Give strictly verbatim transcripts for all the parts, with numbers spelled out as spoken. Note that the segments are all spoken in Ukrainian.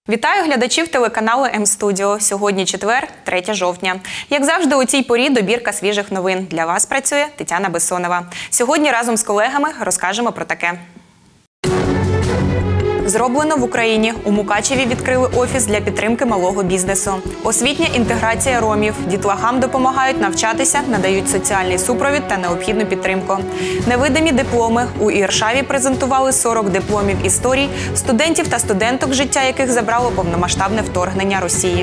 Вітаю глядачів телеканалу М-Студіо. Сьогодні четвер, третє жовтня. Як завжди, у цій порі добірка свіжих новин. Для вас працює Тетяна Бессонова. Сьогодні разом з колегами розкажемо про таке. Зроблено в Україні. У Мукачеві відкрили офіс для підтримки малого бізнесу. Освітня інтеграція ромів. Дітлахам допомагають навчатися, надають соціальний супровід та необхідну підтримку. Невидимі дипломи. У Іршаві презентували сорок дипломів історій, студентів та студенток, життя яких забрало повномасштабне вторгнення Росії.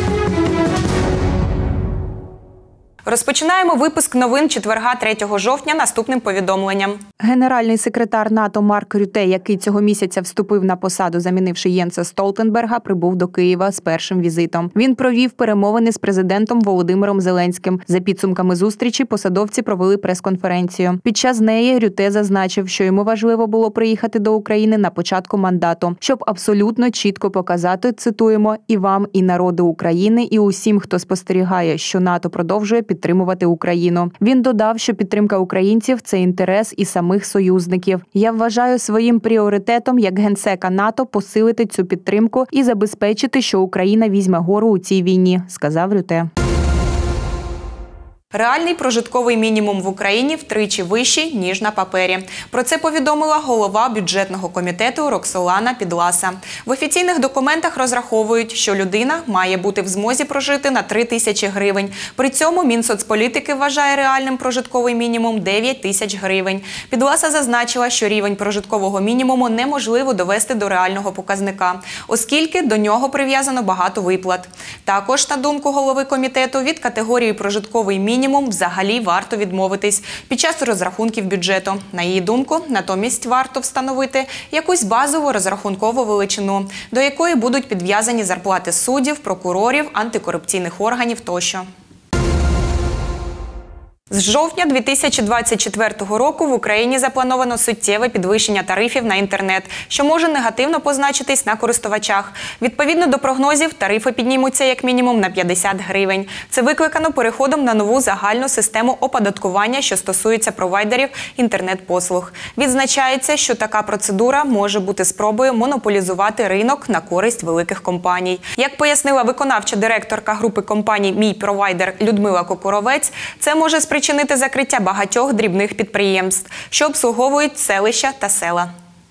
Розпочинаємо випуск новин четверга, третього жовтня, наступним повідомленням. Генеральний секретар НАТО Марк Рюте, який цього місяця вступив на посаду, замінивши Єнса Столтенберга, прибув до Києва з першим візитом. Він провів перемовини з президентом Володимиром Зеленським. За підсумками зустрічі посадовці провели прес-конференцію. Під час неї Рюте зазначив, що йому важливо було приїхати до України на початку мандату, щоб абсолютно чітко показати, цитуємо, «і вам, і народу України, і усім, хто спостерігає, що НАТО продовжує підтримувати Україну». Він додав, що підтримка українців – це інтерес і самих союзників. «Я вважаю своїм пріоритетом як генсека НАТО посилити цю підтримку і забезпечити, що Україна візьме гору у цій війні», – сказав Рюте. Реальний прожитковий мінімум в Україні втричі вищий, ніж на папері. Про це повідомила голова бюджетного комітету Роксолана Підласа. В офіційних документах розраховують, що людина має бути в змозі прожити на три тисячі гривень. При цьому Мінсоцполітики вважає реальним прожитковий мінімум дев'ять тисяч гривень. Підласа зазначила, що рівень прожиткового мінімуму неможливо довести до реального показника, оскільки до нього прив'язано багато виплат. Також, на думку голови комітету, від категорії прожитковий мінімум Мінімум взагалі варто відмовитись під час розрахунків бюджету. На її думку, натомість варто встановити якусь базову розрахункову величину, до якої будуть підв'язані зарплати суддів, прокурорів, антикорупційних органів тощо. З жовтня дві тисячі двадцять четвертого року в Україні заплановано суттєве підвищення тарифів на інтернет, що може негативно позначитись на користувачах. Відповідно до прогнозів, тарифи піднімуться як мінімум на п'ятдесят гривень. Це викликано переходом на нову загальну систему оподаткування, що стосується провайдерів інтернет-послуг. Відзначається, що така процедура може бути спробою монополізувати ринок на користь великих компаній. Як пояснила виконавча директорка групи компаній «Мій провайдер» Людмила Кокуровець, це може спричинити Причинити закриття багатьох дрібних підприємств, що обслуговують селища та села.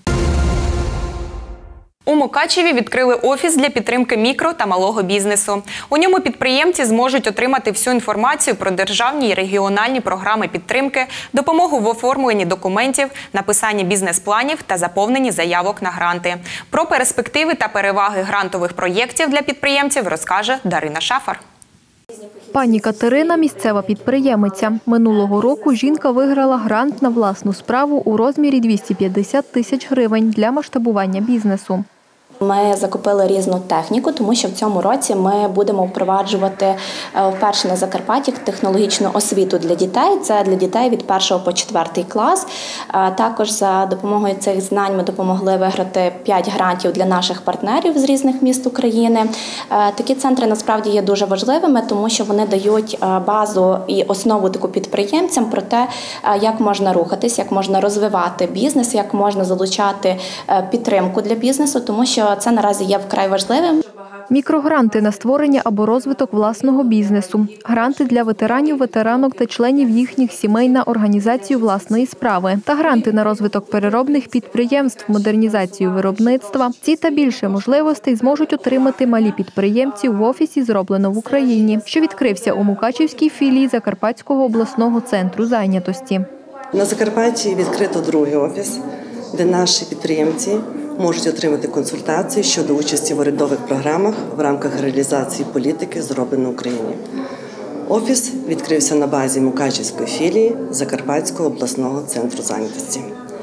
У Мукачеві відкрили офіс для підтримки мікро та малого бізнесу. У ньому підприємці зможуть отримати всю інформацію про державні і регіональні програми підтримки, допомогу в оформленні документів, написанні бізнес-планів та заповненні заявок на гранти. Про перспективи та переваги грантових проєктів для підприємців розкаже Дарина Шафар. Пані Катерина – місцева підприємиця. Минулого року жінка виграла грант на власну справу у розмірі двісті п'ятдесят тисяч гривень для масштабування бізнесу. Ми закупили різну техніку, тому що в цьому році ми будемо впроваджувати вперше на Закарпатті технологічну освіту для дітей. Це для дітей від першого по четвертий клас. Також за допомогою цих знань ми допомогли виграти п'ять грантів для наших партнерів з різних міст України. Такі центри насправді є дуже важливими, тому що вони дають базу і основу таку підприємцям про те, як можна рухатись, як можна розвивати бізнес, як можна залучати підтримку для бізнесу, тому що це наразі є вкрай важливим. Мікрогранти на створення або розвиток власного бізнесу. Гранти для ветеранів, ветеранок та членів їхніх сімей на організацію власної справи. Та гранти на розвиток переробних підприємств, модернізацію виробництва. Ці та більше можливостей зможуть отримати малі підприємці в офісі «Зроблено в Україні», що відкрився у Мукачівській філії Закарпатського обласного центру зайнятості. На Закарпатті відкрито другий офіс, де наші підприємці можуть отримати консультації щодо участі в урядових програмах в рамках реалізації політики «Зроблено в Україні». Офіс відкрився на базі Мукачівської філії Закарпатського обласного центру зайнятості.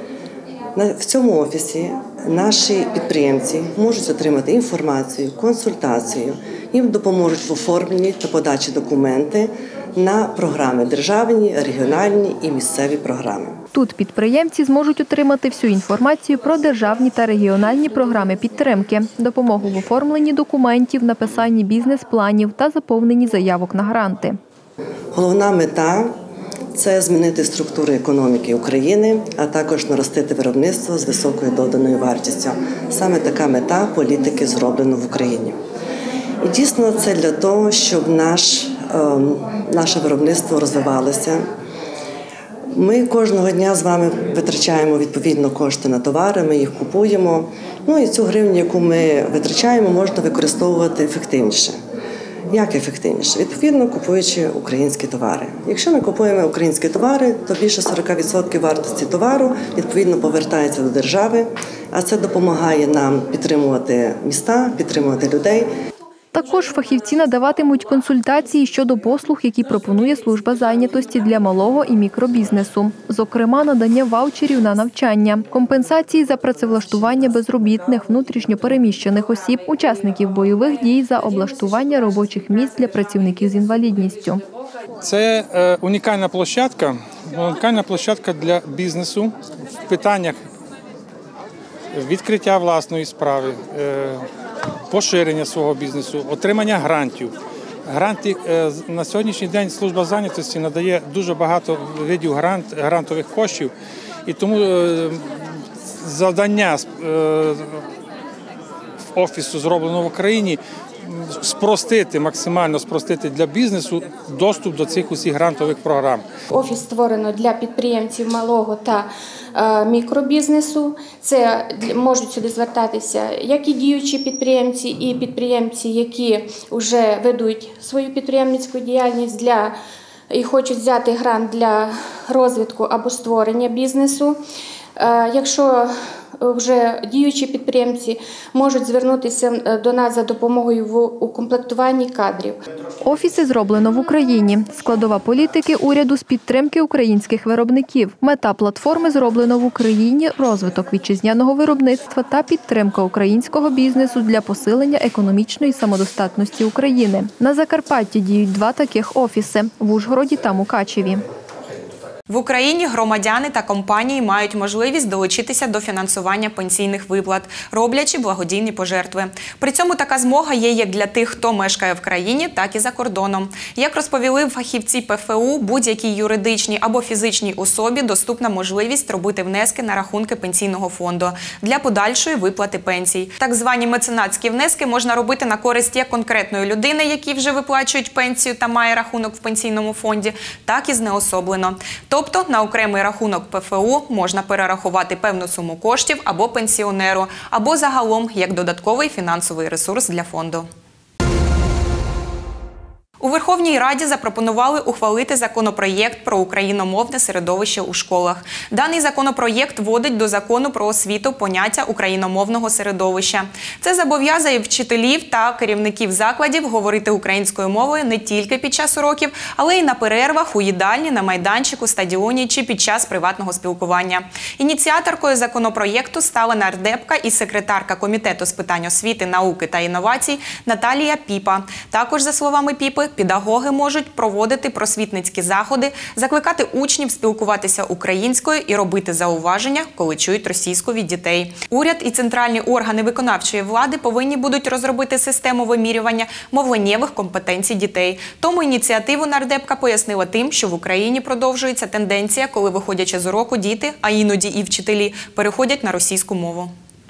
В цьому офісі наші підприємці можуть отримати інформацію, консультацію, їм допоможуть в оформленні та подачі документи на програми державні, регіональні і місцеві програми. Тут підприємці зможуть отримати всю інформацію про державні та регіональні програми підтримки, допомогу в оформленні документів, написанні бізнес-планів та заповненні заявок на гранти. Головна мета це змінити структуру економіки України, а також наростити виробництво з високою доданою вартістю. Саме така мета політики «Зроблено в Україні». І дійсно це для того, щоб наш, наше виробництво розвивалося. Ми кожного дня з вами витрачаємо відповідно кошти на товари, ми їх купуємо. Ну і цю гривню, яку ми витрачаємо, можна використовувати ефективніше. Як ефективніше? Відповідно, купуючи українські товари. Якщо ми купуємо українські товари, то більше сорок відсотків вартості товару відповідно повертається до держави, а це допомагає нам підтримувати міста, підтримувати людей. Також фахівці надаватимуть консультації щодо послуг, які пропонує служба зайнятості для малого і мікробізнесу. Зокрема, надання ваучерів на навчання, компенсації за працевлаштування безробітних, внутрішньо переміщених осіб, учасників бойових дій за облаштування робочих місць для працівників з інвалідністю. Це е, унікальна площадка, унікальна площадка для бізнесу в питаннях відкриття власної справи, е, поширення свого бізнесу, отримання грантів. Гранти на сьогоднішній день служба зайнятості надає дуже багато видів грант, грантових коштів, і тому завдання офісу «Зроблено в Україні» спростити, максимально спростити для бізнесу доступ до цих усіх грантових програм. Офіс створено для підприємців малого та е, мікробізнесу. Це можуть сюди звертатися як і діючі підприємці, і підприємці, які вже ведуть свою підприємницьку діяльність для і хочуть взяти грант для розвитку або створення бізнесу. Е, якщо вже діючі підприємці можуть звернутися до нас за допомогою в укомплектуванні кадрів. Офіси «Зроблено в Україні» – складова політики уряду з підтримки українських виробників. Мета платформи «Зроблено в Україні» – розвиток вітчизняного виробництва та підтримка українського бізнесу для посилення економічної самодостатності України. На Закарпатті діють два таких офіси – в Ужгороді та Мукачеві. В Україні громадяни та компанії мають можливість долучитися до фінансування пенсійних виплат, роблячи благодійні пожертви. При цьому така змога є як для тих, хто мешкає в країні, так і за кордоном. Як розповіли фахівці Пе Фе У, будь-якій юридичній або фізичній особі доступна можливість робити внески на рахунки пенсійного фонду для подальшої виплати пенсій. Так звані меценатські внески можна робити на користь як конкретної людини, які вже виплачують пенсію та має рахунок в пенсійному фонді, так і знеособлено. Тобто на окремий рахунок Пе Фе У можна перерахувати певну суму коштів або пенсіонеру, або загалом як додатковий фінансовий ресурс для фонду. У Верховній Раді запропонували ухвалити законопроєкт про україномовне середовище у школах. Даний законопроєкт вводить до закону про освіту поняття україномовного середовища. Це зобов'язує вчителів та керівників закладів говорити українською мовою не тільки під час уроків, але й на перервах, у їдальні, на майданчику, стадіоні чи під час приватного спілкування. Ініціаторкою законопроєкту стала нардепка і секретарка Комітету з питань освіти, науки та інновацій Наталія Піпа. Також, за словами Піпи, педагоги можуть проводити просвітницькі заходи, закликати учнів спілкуватися українською і робити зауваження, коли чують російську від дітей. Уряд і центральні органи виконавчої влади повинні будуть розробити систему вимірювання мовленнєвих компетенцій дітей. Тому ініціативу нардепка пояснила тим, що в Україні продовжується тенденція, коли, виходячи з уроку, діти, а іноді і вчителі, переходять на російську мову.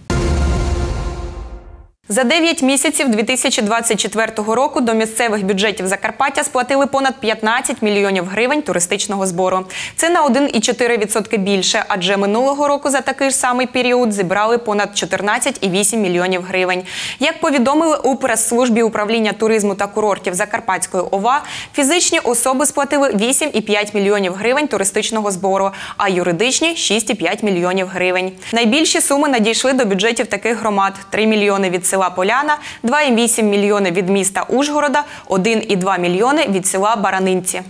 За дев'ять місяців дві тисячі двадцять четвертого року до місцевих бюджетів Закарпаття сплатили понад п'ятнадцять мільйонів гривень туристичного збору. Це на один цілих чотири десятих відсотка більше, адже минулого року за такий ж самий період зібрали понад чотирнадцять цілих вісім десятих мільйонів гривень. Як повідомили у прес-службі управління туризму та курортів Закарпатської О В А, фізичні особи сплатили вісім цілих п'ять десятих мільйонів гривень туристичного збору, а юридичні – шість цілих п'ять десятих мільйонів гривень. Найбільші суми надійшли до бюджетів таких громад – три мільйони від села Поляна, два цілих вісім мільйони від міста Ужгорода, один цілих два мільйони від села Баранинці.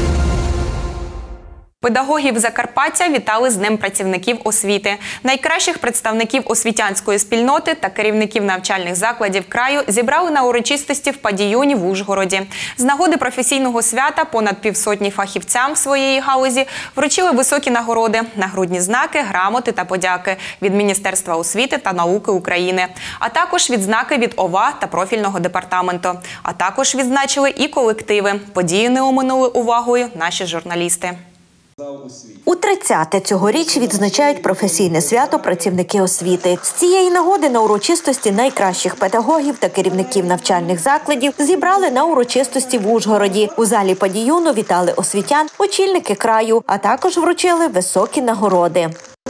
Педагогів Закарпаття вітали з Днем працівників освіти. Найкращих представників освітянської спільноти та керівників навчальних закладів краю зібрали на урочистості в Падіюні в Ужгороді. З нагоди професійного свята понад півсотні фахівцям своєї галузі вручили високі нагороди, нагрудні знаки, грамоти та подяки від Міністерства освіти та науки України, а також відзнаки від О В А та профільного департаменту. А також відзначили і колективи. Події не оминули увагою наші журналісти. У тридцяте цьогоріч відзначають професійне свято працівники освіти. З цієї нагоди на урочистості найкращих педагогів та керівників навчальних закладів зібрали на урочистості в Ужгороді. У залі падіюну вітали освітян, очільники краю, а також вручили високі нагороди.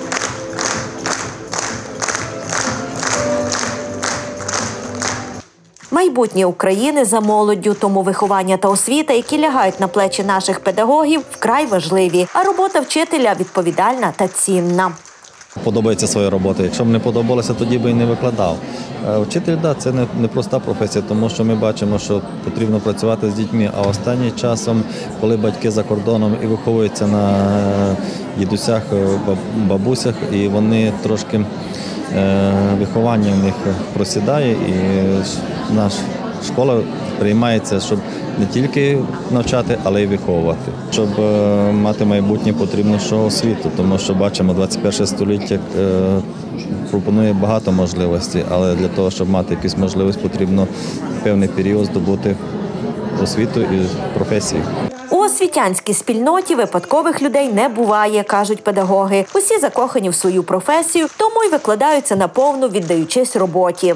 Майбутнє України за молоддю, тому виховання та освіта, які лягають на плечі наших педагогів, вкрай важливі, а робота вчителя відповідальна та цінна. Подобається своя робота. Якщо б не подобалося, тоді би і не викладав. Вчитель, да, це не, не проста професія, тому що ми бачимо, що потрібно працювати з дітьми, а останнім часом, коли батьки за кордоном і виховуються на дідусях, бабусях, і вони трошки виховання в них просідає, і наша школа приймається, щоб не тільки навчати, але й виховувати. Щоб мати майбутнє, потрібно що освіту, тому що бачимо, двадцять перше століття пропонує багато можливостей, але для того, щоб мати якусь можливість, потрібно певний період здобути освіту і професію. У освітянській спільноті випадкових людей не буває, кажуть педагоги. Усі закохані в свою професію, тому й викладаються наповну, віддаючись роботі.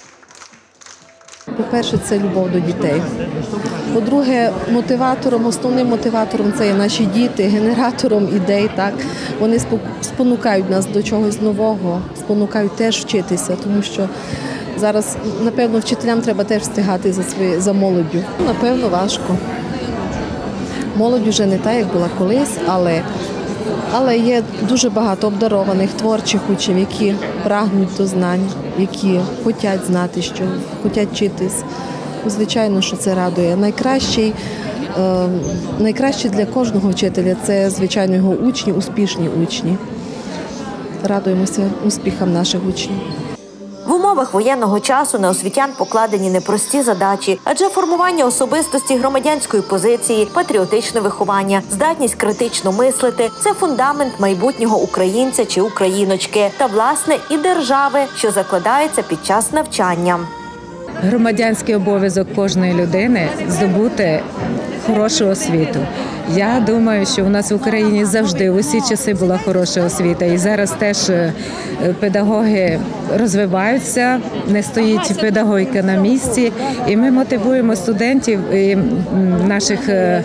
По-перше, це любов до дітей. По-друге, мотиватором, основним мотиватором це є наші діти, генератором ідей. Так? Вони спонукають нас до чогось нового, спонукають теж вчитися, тому що зараз, напевно, вчителям треба теж встигати за, свої, за молоддю. Напевно, важко. Молодь вже не та, як була колись, але, але є дуже багато обдарованих, творчих учнів, які прагнуть до знань, які хочуть знати, що хочуть вчитись. Звичайно, що це радує. Найкращий, е, найкраще для кожного вчителя – це, звичайно, його учні, успішні учні. Радуємося успіхам наших учнів. В умовах воєнного часу на освітян покладені непрості задачі, адже формування особистості, громадянської позиції, патріотичне виховання, здатність критично мислити – це фундамент майбутнього українця чи україночки та, власне, і держави, що закладається під час навчання. Громадянський обов'язок кожної людини – здобути хорошу освіту. Я думаю, що у нас в Україні завжди в усі часи була хороша освіта. І зараз теж педагоги розвиваються, не стоїть педагогіка на місці. І ми мотивуємо студентів і наших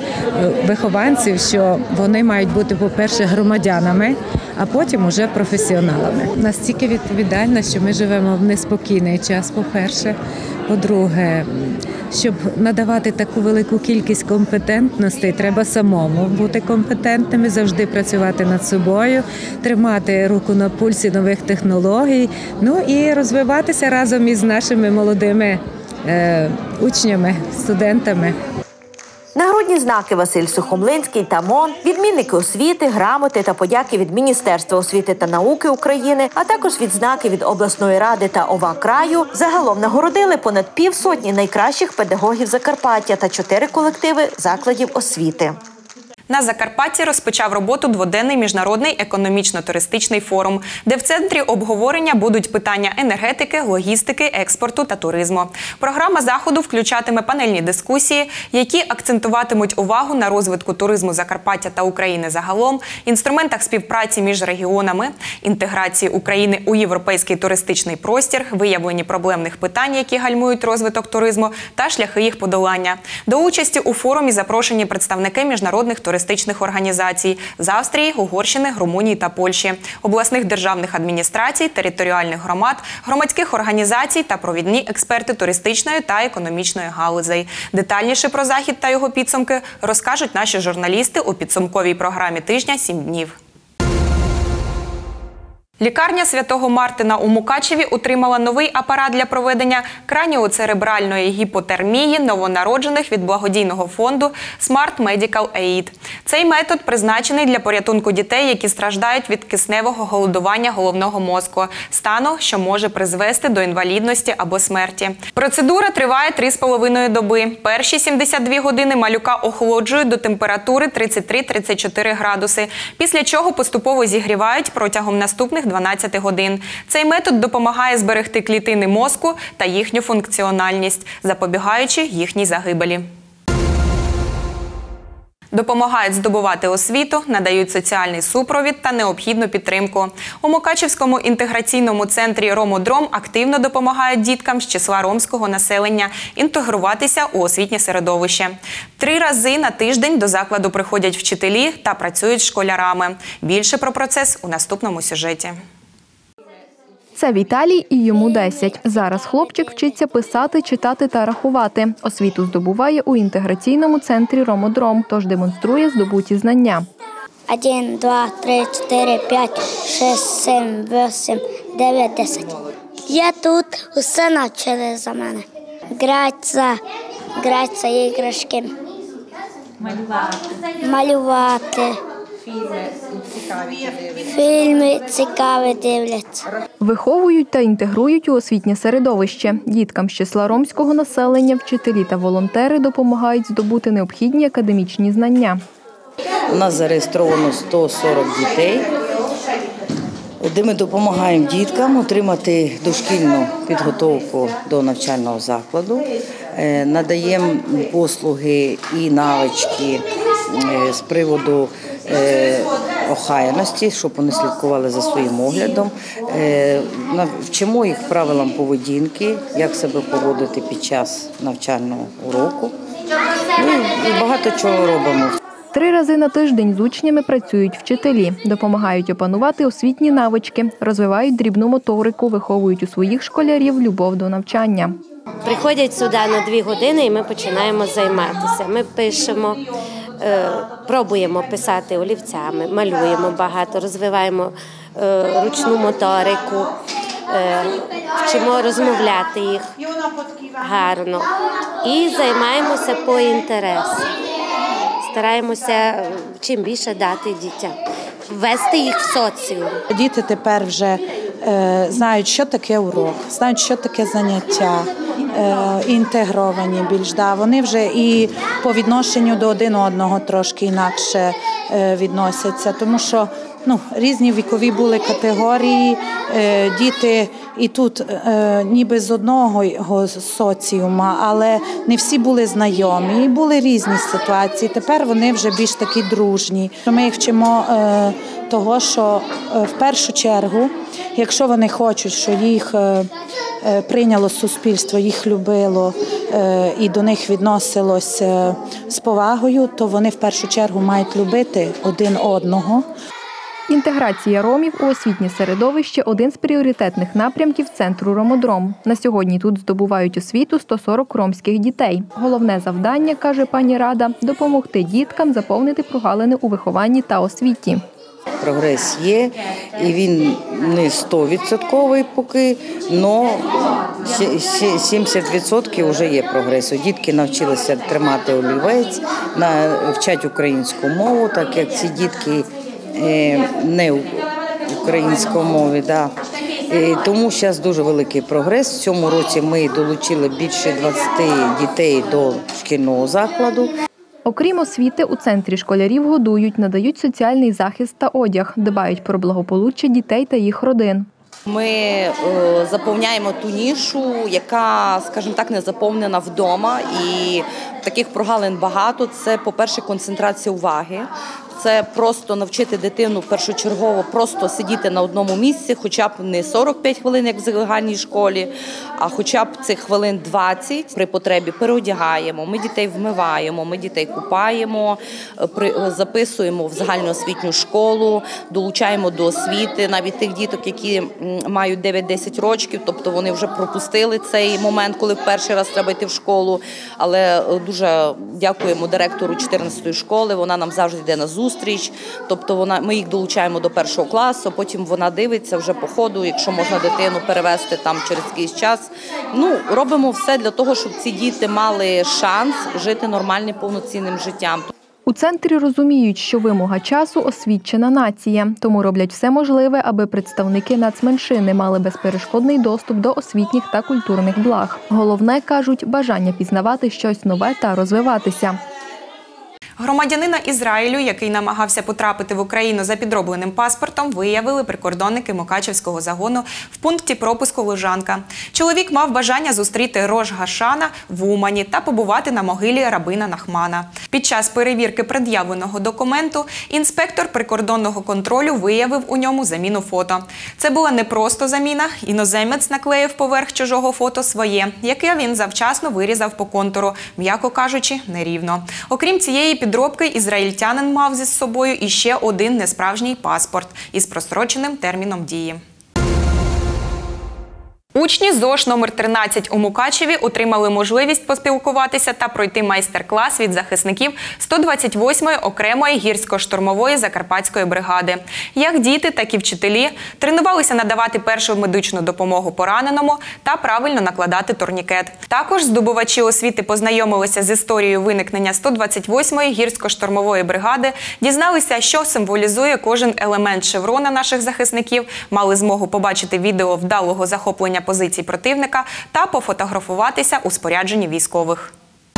вихованців, що вони мають бути, по-перше, громадянами, а потім уже професіоналами. Настільки відповідально, що ми живемо в неспокійний час, по-перше. По-друге, щоб надавати таку велику кількість компетентностей, треба самому бути компетентними, завжди працювати над собою, тримати руку на пульсі нових технологій, ну і розвиватися разом із нашими молодими е, учнями, студентами. Нагрудні знаки Василь Сухомлинський та МОН, відмінники освіти, грамоти та подяки від Міністерства освіти та науки України, а також відзнаки від обласної ради та ОВА краю загалом нагородили понад півсотні найкращих педагогів Закарпаття та чотири колективи закладів освіти. На Закарпатті розпочав роботу дводенний міжнародний економічно-туристичний форум, де в центрі обговорення будуть питання енергетики, логістики, експорту та туризму. Програма заходу включатиме панельні дискусії, які акцентуватимуть увагу на розвитку туризму Закарпаття та України загалом, інструментах співпраці між регіонами, інтеграції України у європейський туристичний простір, виявленні проблемних питань, які гальмують розвиток туризму, та шляхи їх подолання. До участі у форумі запрошені представники міжнародних туристичних туристичних організацій з Австрії, Угорщини, Румунії та Польщі, обласних державних адміністрацій, територіальних громад, громадських організацій та провідні експерти туристичної та економічної галузей. Детальніше про захід та його підсумки розкажуть наші журналісти у підсумковій програмі тижня «Сім днів». Лікарня Святого Мартина у Мукачеві отримала новий апарат для проведення краніоцеребральної гіпотермії новонароджених від благодійного фонду Smart Medical Aid. Цей метод призначений для порятунку дітей, які страждають від кисневого голодування головного мозку, стану, що може призвести до інвалідності або смерті. Процедура триває три з половиною доби. Перші сімдесят дві години малюка охолоджують до температури тридцять три - тридцять чотири градуси, після чого поступово зігрівають протягом наступних дванадцяти годин. Цей метод допомагає зберегти клітини мозку та їхню функціональність, запобігаючи їхній загибелі. Допомагають здобувати освіту, надають соціальний супровід та необхідну підтримку. У Мукачівському інтеграційному центрі «Ромодром» активно допомагають діткам з числа ромського населення інтегруватися у освітнє середовище. Три рази на тиждень до закладу приходять вчителі та працюють з школярами. Більше про процес у наступному сюжеті. Це Віталій і йому десять. Зараз хлопчик вчиться писати, читати та рахувати. Освіту здобуває у інтеграційному центрі «Ромодром», тож демонструє здобуті знання. Один, два, три, чотири, п'ять, шість, сім, вісім, дев'ять, десять. Я тут, усе навчили за мене. Гратися, гратися іграшки. Малювати. Малювати. Фільми цікаві дивляться. Виховують та інтегрують у освітнє середовище. Діткам з числа ромського населення вчителі та волонтери допомагають здобути необхідні академічні знання. У нас зареєстровано сто сорок дітей, де ми допомагаємо діткам отримати дошкільну підготовку до навчального закладу, надаємо послуги і навички з приводу охайності, щоб вони слідкували за своїм оглядом. Вчимо їх правилам поведінки, як себе поводити під час навчального уроку. І багато чого робимо. Три рази на тиждень з учнями працюють вчителі, допомагають опанувати освітні навички, розвивають дрібну моторику, виховують у своїх школярів любов до навчання. Приходять сюди на дві години і ми починаємо займатися. Ми пишемо, пробуємо писати олівцями, малюємо багато, розвиваємо ручну моторику, вчимо розмовляти їх гарно і займаємося по інтересу. Стараємося чим більше дати дітям, ввести їх в соціум. Діти тепер вже е, знають, що таке урок, знають, що таке заняття, е, інтегровані більш. Да. Вони вже і по відношенню до один одного трошки інакше е, відносяться, тому що ну, різні вікові були категорії, е, діти і тут е, ніби з одного соціума, але не всі були знайомі, і були різні ситуації. Тепер вони вже більш такі дружні. Ми їх вчимо е, того, що е, в першу чергу, якщо вони хочуть, що їх е, е, прийняло суспільство, їх любило е, і до них відносилось е, з повагою, то вони в першу чергу мають любити один одного. Інтеграція ромів у освітнє середовище – один з пріоритетних напрямків центру «Ромодром». На сьогодні тут здобувають освіту сто сорок ромських дітей. Головне завдання, каже пані Рада, – допомогти діткам заповнити прогалини у вихованні та освіті. Прогрес є, і він не стовідсотковий поки, але сімдесят відсотків вже є прогресу. Дітки навчилися тримати олівець, вчать українську мову, так як ці дітки не українською мові. Да. Тому зараз дуже великий прогрес. В цьому році ми долучили більше двадцяти дітей до шкільного закладу. Окрім освіти, у центрі школярів годують, надають соціальний захист та одяг, дбають про благополуччя дітей та їх родин. Ми е, заповняємо ту нішу, яка, скажімо так, не заповнена вдома. І таких прогалин багато. Це, по-перше, концентрація уваги. Це просто навчити дитину першочергово просто сидіти на одному місці, хоча б не сорок п'ять хвилин, як в загальній школі, а хоча б цих хвилин двадцять при потребі переодягаємо, ми дітей вмиваємо, ми дітей купаємо, записуємо в загальноосвітню школу, долучаємо до освіти, навіть тих діток, які мають дев'ять-десять років, тобто вони вже пропустили цей момент, коли в перший раз треба йти в школу, але дуже дякуємо директору чотирнадцятої школи, вона нам завжди йде на зустріч. Зустріч, тобто вона, ми їх долучаємо до першого класу, потім вона дивиться вже по ходу, якщо можна дитину перевести там через якийсь час. Ну, робимо все для того, щоб ці діти мали шанс жити нормальним, повноцінним життям. У центрі розуміють, що вимога часу – освічена нація, тому роблять все можливе, аби представники нацменшини мали безперешкодний доступ до освітніх та культурних благ. Головне, кажуть, бажання пізнавати щось нове та розвиватися. Громадянина Ізраїлю, який намагався потрапити в Україну за підробленим паспортом, виявили прикордонники Мукачевського загону в пункті пропуску Лужанка. Чоловік мав бажання зустріти Рош Гашана в Умані та побувати на могилі Рабина Нахмана. Під час перевірки пред'явленого документу інспектор прикордонного контролю виявив у ньому заміну фото. Це була не просто заміна, іноземець наклеїв поверх чужого фото своє, яке він завчасно вирізав по контуру, м'яко кажучи, нерівно. Окрім цієї підробки, ізраїльтянин мав зі собою іще один несправжній паспорт із простроченим терміном дії. Учні ЗОШ номер тринадцять у Мукачеві отримали можливість поспілкуватися та пройти майстер-клас від захисників сто двадцять восьмої окремої гірсько-штурмової Закарпатської бригади. Як діти, так і вчителі тренувалися надавати першу медичну допомогу пораненому та правильно накладати турнікет. Також здобувачі освіти познайомилися з історією виникнення сто двадцять восьмої гірсько-штурмової бригади, дізналися, що символізує кожен елемент шеврона наших захисників, мали змогу побачити відео вдалого захоплення позицій противника та пофотографуватися у спорядженні військових.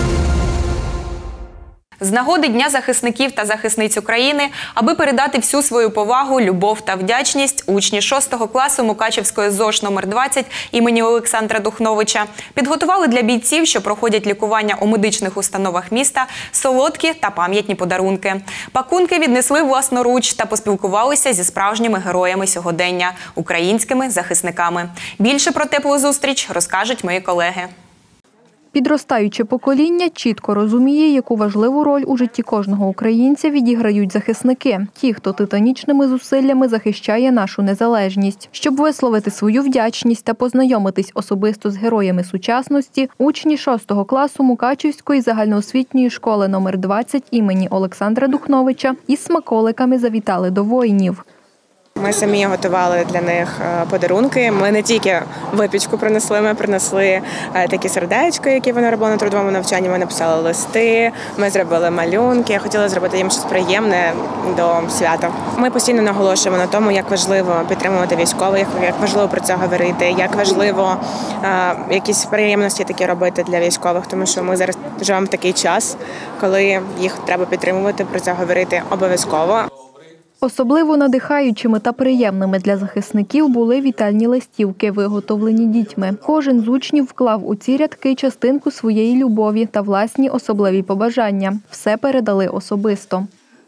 З нагоди Дня захисників та захисниць України, аби передати всю свою повагу, любов та вдячність, учні шостого класу Мукачевської ЗОШ номер двадцять імені Олександра Духновича підготували для бійців, що проходять лікування у медичних установах міста, солодкі та пам'ятні подарунки. Пакунки віднесли власноруч та поспілкувалися зі справжніми героями сьогодення – українськими захисниками. Більше про теплу зустріч розкажуть мої колеги. Підростаюче покоління чітко розуміє, яку важливу роль у житті кожного українця відіграють захисники – ті, хто титанічними зусиллями захищає нашу незалежність. Щоб висловити свою вдячність та познайомитись особисто з героями сучасності, учні шостого класу Мукачівської загальноосвітньої школи номер двадцять імені Олександра Духновича із смаколиками завітали до воїнів. Ми самі готували для них подарунки. Ми не тільки випічку принесли, ми принесли такі сердечки, які вони робили на трудовому навчанні. Ми написали листи, ми зробили малюнки. Хотіли зробити їм щось приємне до свята. Ми постійно наголошуємо на тому, як важливо підтримувати військових, як важливо про це говорити, як важливо якісь приємності такі робити для військових, тому що ми зараз живемо в такий час, коли їх треба підтримувати, про це говорити обов'язково. Особливо надихаючими та приємними для захисників були вітальні листівки, виготовлені дітьми. Кожен з учнів вклав у ці рядки частинку своєї любові та власні особливі побажання. Все передали особисто.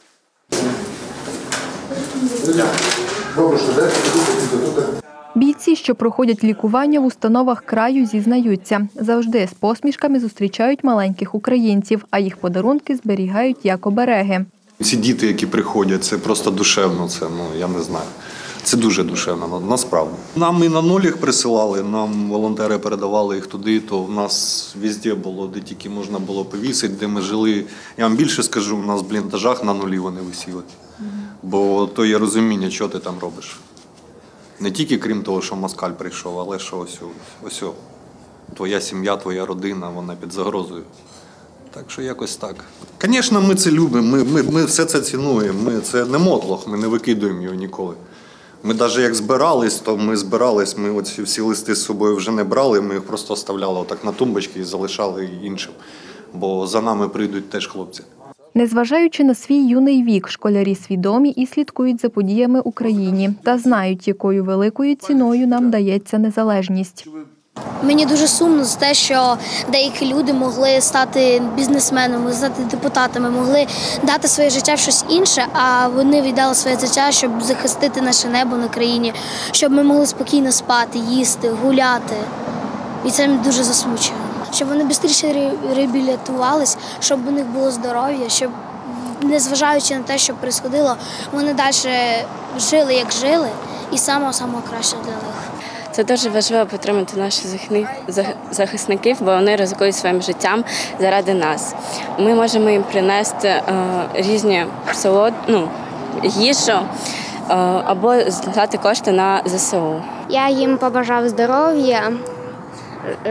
Бійці, що проходять лікування в установах краю, зізнаються, завжди з посмішками зустрічають маленьких українців, а їх подарунки зберігають як обереги. Ці діти, які приходять, це просто душевно, це, ну, я не знаю. Це дуже душевно, насправді. Нам і на нулях присилали, нам волонтери передавали їх туди, то в нас везде було, де тільки можна було повісити, де ми жили. Я вам більше скажу, у нас в бліндажах на нулі вони висіли. Бо то є розуміння, що ти там робиш. Не тільки крім того, що москаль прийшов, але що ось, ось, ось твоя сім'я, твоя родина, вона під загрозою. Так що якось так. Звісно, ми це любимо, ми, ми, ми все це цінуємо. Ми, це не мотлох, ми не викидуємо його ніколи. Ми навіть як збирались, то ми збирались, ми оці всі листи з собою вже не брали, ми їх просто оставляли отак на тумбочки і залишали іншим. Бо за нами прийдуть теж хлопці. Незважаючи на свій юний вік, школярі свідомі і слідкують за подіями в Україні та знають, якою великою ціною нам дається незалежність. Мені дуже сумно за те, що деякі люди могли стати бізнесменами, стати депутатами, могли дати своє життя в щось інше, а вони віддали своє життя, щоб захистити наше небо на країні, щоб ми могли спокійно спати, їсти, гуляти. І це мене дуже засмучує. Щоб вони швидше реабілітувались, щоб у них було здоров'я, щоб, незважаючи на те, що відбувалося, вони далі жили, як жили, і самого-самого краще для них. Це дуже важливо підтримати наших захисників, бо вони ризикують своїм життям заради нас. Ми можемо їм принести е, різні солод, ну, їжу е, або здати кошти на ЗСУ. Я їм побажав здоров'я,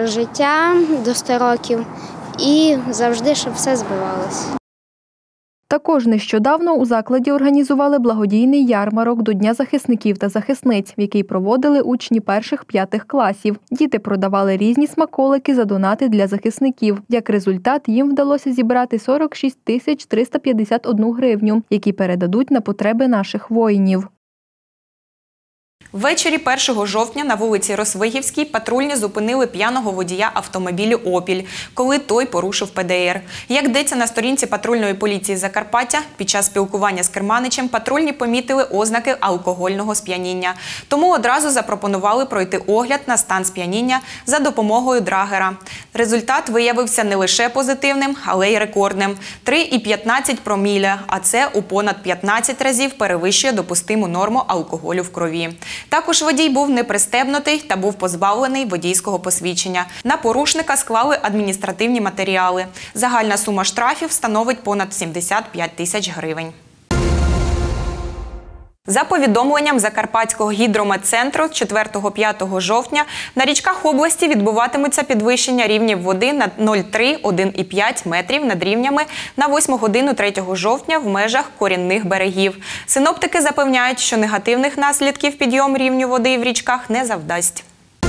життя до ста років і завжди, щоб все збивалося. Також нещодавно у закладі організували благодійний ярмарок до Дня захисників та захисниць, який проводили учні перших-п'ятих класів. Діти продавали різні смаколики за донати для захисників. Як результат, їм вдалося зібрати сорок шість тисяч триста п'ятдесят одну гривню, які передадуть на потреби наших воїнів. Ввечері першого жовтня на вулиці Росвигівській патрульні зупинили п'яного водія автомобілю «Опіль», коли той порушив Пе Де Ер. Як йдеться на сторінці патрульної поліції Закарпаття, під час спілкування з керманичем патрульні помітили ознаки алкогольного сп'яніння. Тому одразу запропонували пройти огляд на стан сп'яніння за допомогою драгера. Результат виявився не лише позитивним, але й рекордним – три і п'ятнадцять проміля, а це у понад п'ятнадцять разів перевищує допустиму норму алкоголю в крові. Також водій був непристебнутий та був позбавлений водійського посвідчення. На порушника склали адміністративні матеріали. Загальна сума штрафів становить понад сімдесят п'ять тисяч гривень. За повідомленням Закарпатського гідрометцентру, четвертого-п'ятого жовтня на річках області відбуватимуться підвищення рівнів води на нуль цілих три - один і п'ять метрів над рівнями на восьму годину третього жовтня в межах корінних берегів. Синоптики запевняють, що негативних наслідків підйом рівню води в річках не завдасть.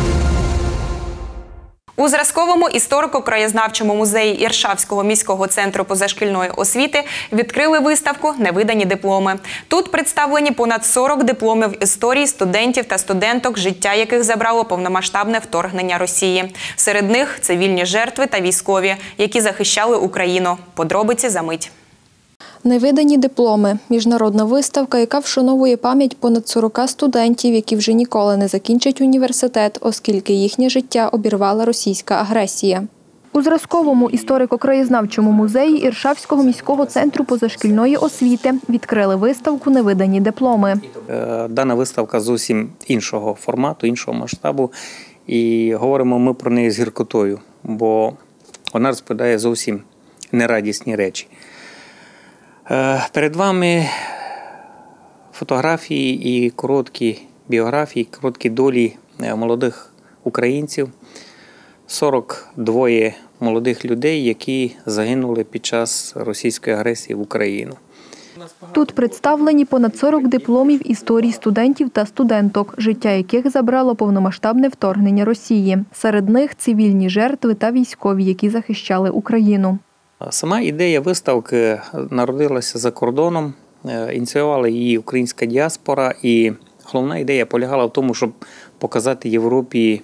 У Зразковому історико-краєзнавчому музеї Іршавського міського центру позашкільної освіти відкрили виставку «Невидані дипломи». Тут представлені понад сорок дипломів історії студентів та студенток, життя яких забрало повномасштабне вторгнення Росії. Серед них цивільні жертви та військові, які захищали Україну. Подробиці за мить. Невидані дипломи – міжнародна виставка, яка вшановує пам'ять понад сорока студентів, які вже ніколи не закінчать університет, оскільки їхнє життя обірвала російська агресія. У Зразковому історико-краєзнавчому музеї Іршавського міського центру позашкільної освіти відкрили виставку «Невидані дипломи». Дана виставка зовсім іншого формату, іншого масштабу. І говоримо ми про неї з гіркотою, бо вона розповідає зовсім нерадісні речі. Перед вами фотографії і короткі біографії, короткі долі молодих українців. сорок два молодих людей, які загинули під час російської агресії в Україну. Тут представлені понад сорок дипломів історій студентів та студенток, життя яких забрало повномасштабне вторгнення Росії. Серед них цивільні жертви та військові, які захищали Україну. Сама ідея виставки народилася за кордоном, ініціювала її українська діаспора, і головна ідея полягала в тому, щоб показати Європі,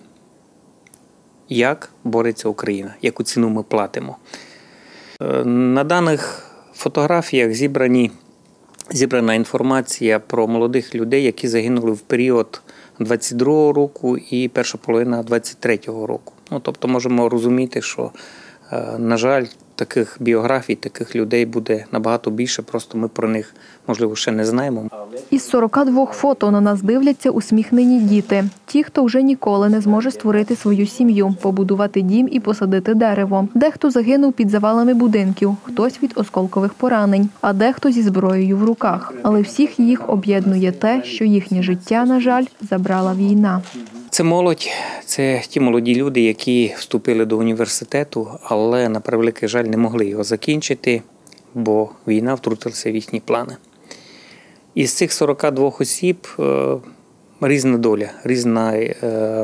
як бореться Україна, яку ціну ми платимо. На даних фотографіях зібрані, зібрана інформація про молодих людей, які загинули в період двадцять другого року і перша половина двадцять третього року. Ну, тобто можемо розуміти, що, на жаль, таких біографій, таких людей буде набагато більше, просто ми про них, можливо, ще не знаємо. Із сорока двох фото на нас дивляться усміхнені діти. Ті, хто вже ніколи не зможе створити свою сім'ю, побудувати дім і посадити дерево. Дехто загинув під завалами будинків, хтось від осколкових поранень, а дехто зі зброєю в руках. Але всіх їх об'єднує те, що їхнє життя, на жаль, забрала війна. Це молодь, це ті молоді люди, які вступили до університету, але, на превеликий жаль, не могли його закінчити, бо війна втрутилася в їхні плани. Із цих сорока двох осіб е, різна доля, різна, е,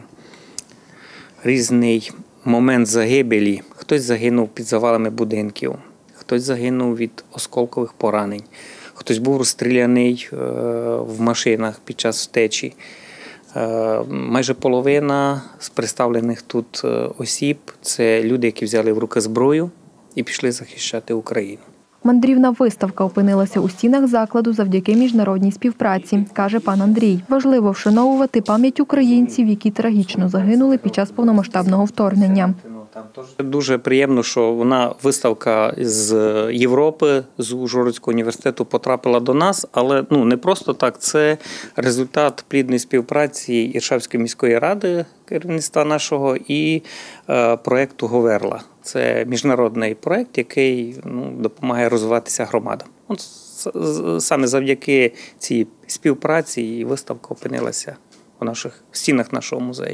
різний момент загибелі. Хтось загинув під завалами будинків, хтось загинув від осколкових поранень, хтось був розстріляний е, в машинах під час втечі. Майже половина з представлених тут осіб – це люди, які взяли в руки зброю і пішли захищати Україну. Мандрівна виставка опинилася у стінах закладу завдяки міжнародній співпраці, каже пан Андрій. Важливо вшановувати пам'ять українців, які трагічно загинули під час повномасштабного вторгнення. Дуже приємно, що вона, виставка з Європи, з Ужгородського університету потрапила до нас, але ну, не просто так, це результат плідної співпраці Іршавської міської ради, керівництва нашого, і е, проєкту «Говерла». Це міжнародний проєкт, який ну, допомагає розвиватися громадам. От, саме завдяки цій співпраці і виставка опинилася в наших в стінах нашого музею.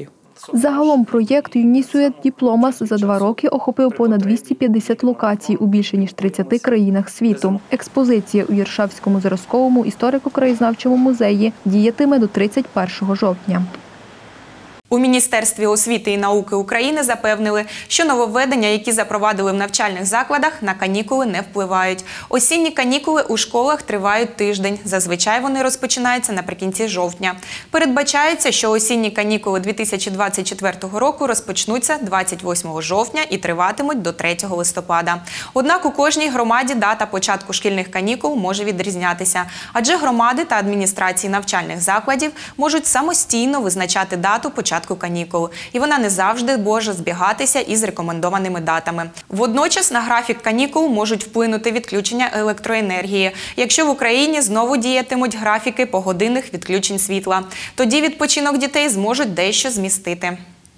Загалом проєкт «Юнісует Діпломас» за два роки охопив понад двісті п'ятдесят локацій у більше ніж тридцяти країнах світу. Експозиція у Єршавському зразковому історико-краєзнавчому музеї діятиме до тридцять першого жовтня. У Міністерстві освіти і науки України запевнили, що нововведення, які запровадили в навчальних закладах, на канікули не впливають. Осінні канікули у школах тривають тиждень. Зазвичай вони розпочинаються наприкінці жовтня. Передбачається, що осінні канікули дві тисячі двадцять четвертого року розпочнуться двадцять восьмого жовтня і триватимуть до третього листопада. Однак у кожній громаді дата початку шкільних канікул може відрізнятися, адже громади та адміністрації навчальних закладів можуть самостійно визначати дату початку канікул, і вона не завжди може збігатися із рекомендованими датами. Водночас на графік канікул можуть вплинути відключення електроенергії, якщо в Україні знову діятимуть графіки погодинних відключень світла. Тоді відпочинок дітей зможуть дещо змістити.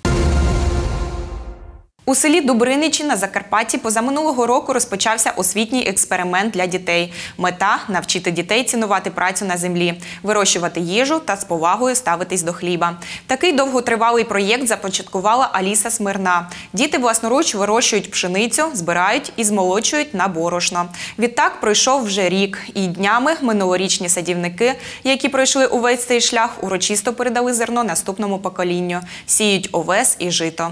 У селі Дубриничі на Закарпатті позаминулого року розпочався освітній експеримент для дітей. Мета – навчити дітей цінувати працю на землі, вирощувати їжу та з повагою ставитись до хліба. Такий довготривалий проєкт започаткувала Аліса Смирна. Діти власноруч вирощують пшеницю, збирають і змолочують на борошно. Відтак пройшов вже рік, і днями минулорічні садівники, які пройшли увесь цей шлях, урочисто передали зерно наступному поколінню. Сіють овес і жито.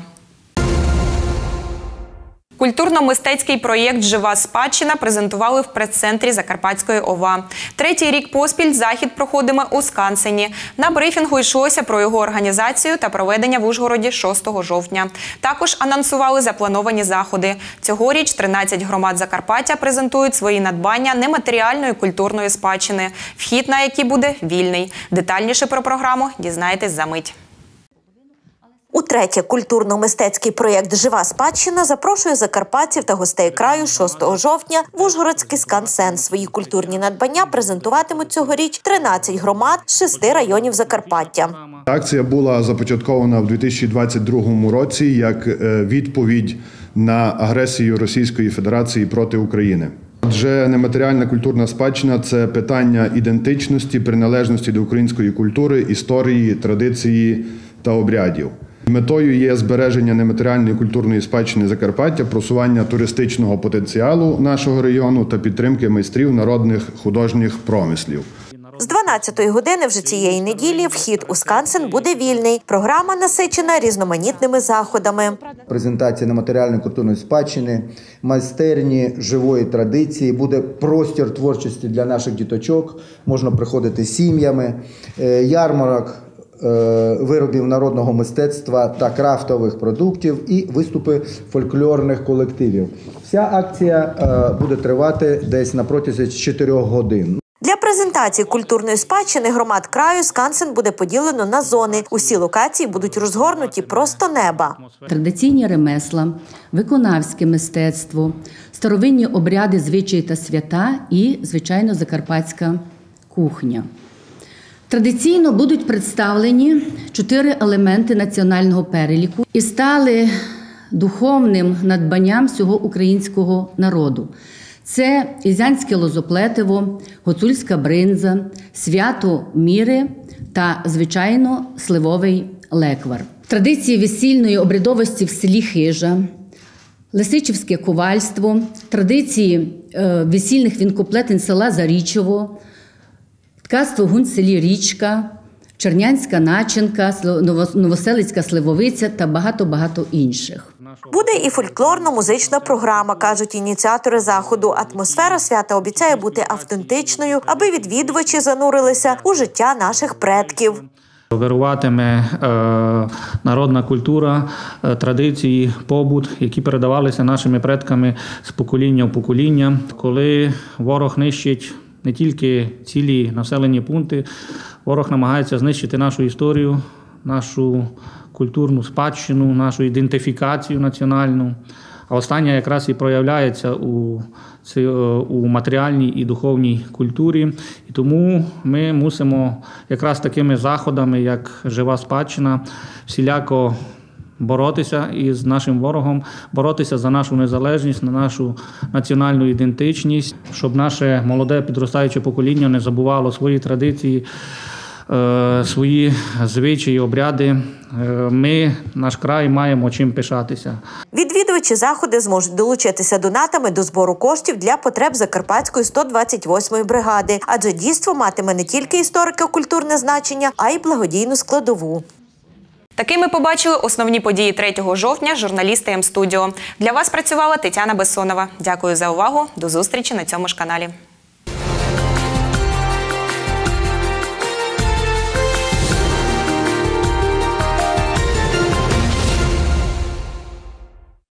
Культурно-мистецький проєкт «Жива спадщина» презентували в прес-центрі Закарпатської ОВА. Третій рік поспіль захід проходиме у Скансені. На брифінгу йшлося про його організацію та проведення в Ужгороді шостого жовтня. Також анонсували заплановані заходи. Цьогоріч тринадцять громад Закарпаття презентують свої надбання нематеріальної культурної спадщини, вхід на які буде вільний. Детальніше про програму дізнаєтесь за мить. Утретє культурно-мистецький проєкт «Жива спадщина» запрошує закарпатців та гостей краю шостого жовтня в Ужгородський Скансен. Свої культурні надбання презентуватимуть цьогоріч тринадцять громад з шести районів Закарпаття. Акція була започаткована в дві тисячі двадцять другому році як відповідь на агресію Російської Федерації проти України. Адже нематеріальна культурна спадщина – це питання ідентичності, приналежності до української культури, історії, традиції та обрядів. Метою є збереження нематеріальної культурної спадщини Закарпаття, просування туристичного потенціалу нашого району та підтримки майстрів народних художніх промислів. З дванадцятої години вже цієї неділі вхід у Скансен буде вільний. Програма насичена різноманітними заходами. Презентація нематеріальної культурної спадщини, майстерні живої традиції, буде простір творчості для наших діточок, можна приходити сім'ями, ярмарок виробів народного мистецтва та крафтових продуктів і виступи фольклорних колективів. Вся акція буде тривати десь на протязі чотирьох годин. Для презентації культурної спадщини громад краю Скансен буде поділено на зони. Усі локації будуть розгорнуті просто неба. Традиційні ремесла, виконавське мистецтво, старовинні обряди, звичаї та свята і, звичайно, закарпатська кухня. Традиційно будуть представлені чотири елементи національного переліку і стали духовним надбанням всього українського народу. Це ізянське лозоплетиво, гуцульська бринза, свято міри та, звичайно, сливовий леквар. Традиції весільної обрядовості в селі Хижа, лисичівське ковальство, традиції весільних вінкоплетень села Зарічово, ткацтво гунь в селі Річка, Чернянська начинка, Новоселицька сливовиця та багато-багато інших. Буде і фольклорно-музична програма, кажуть ініціатори заходу. Атмосфера свята обіцяє бути автентичною, аби відвідувачі занурилися у життя наших предків. Вируватиме е, народна культура, е, традиції, побут, які передавалися нашими предками з покоління в покоління. Коли ворог нищить не тільки цілі населені пункти, ворог намагається знищити нашу історію, нашу культурну спадщину, нашу ідентифікацію національну. А остання якраз і проявляється у, у матеріальній і духовній культурі. І тому ми мусимо якраз такими заходами, як «Жива спадщина», всіляко боротися із нашим ворогом, боротися за нашу незалежність, за нашу національну ідентичність, щоб наше молоде підростаюче покоління не забувало свої традиції, е, свої звичаї, обряди. Е, ми, наш край, маємо чим пишатися. Відвідувачі заходу зможуть долучитися донатами до збору коштів для потреб Закарпатської сто двадцять восьмої бригади, адже дійство матиме не тільки історико-культурне значення, а й благодійну складову. Такими побачили основні події третього жовтня журналісти М-студіо. Для вас працювала Тетяна Бессонова. Дякую за увагу. До зустрічі на цьому ж каналі.